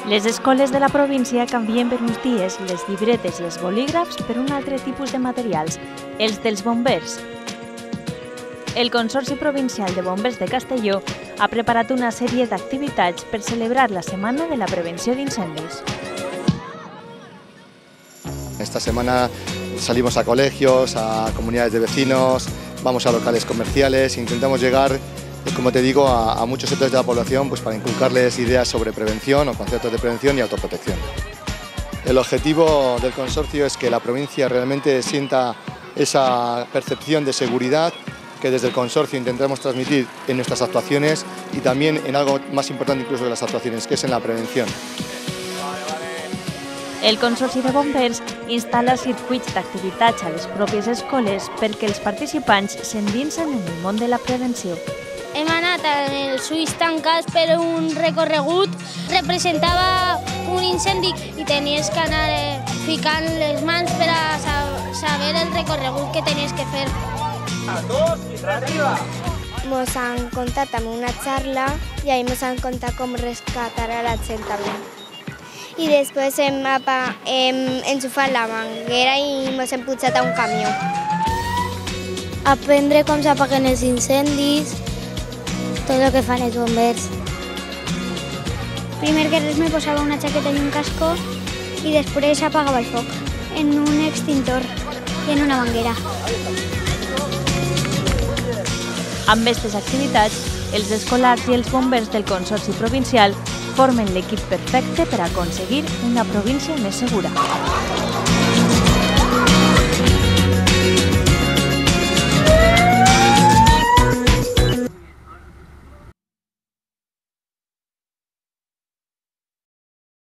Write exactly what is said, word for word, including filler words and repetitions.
Les escoles de la província canvien per uns dies les llibretes i els bolígrafs per un altre tipus de materials, els dels bombers. El Consorci Provincial de Bombers de Castelló ha preparat una sèrie d'activitats per celebrar la Setmana de la Prevenció d'Incendis. Esta semana salimos a colegios, a comunidades de vecinos, vamos a locales comerciales, intentamos llegar, como te digo, a, a muchos sectores de la población pues, para inculcarles ideas sobre prevención o conceptos de prevención y autoprotección. El objetivo del consorcio es que la provincia realmente sienta esa percepción de seguridad que desde el consorcio intentamos transmitir en nuestras actuaciones y también en algo más importante incluso de las actuaciones, que es en la prevención. El Consorci de Bombers instal·la circuits d'activitats a les pròpies escoles perquè els participants s'endinsen en el món de la prevenció. Hem anat als ulls tancats per un recorregut, representava un incendi i tenies que anar ficant les mans per a saber el recorregut que tenies que fer. A dos i arriba! Ens han contat amb una xarra i ahí ens han contat com rescatar a la gent també. I després hem, hem enxufat la manguera i ens hem pujat a un camió. Aprendre com s'apaguen els incendis, tot el que fan els bombers. Primer que res me posava una jaqueta i un casco i després apagava el foc en un extintor i en una manguera. Amb aquestes activitats, els escolars i els bombers del Consorci Provincial formen l'equip perfecte per aconseguir una província més segura.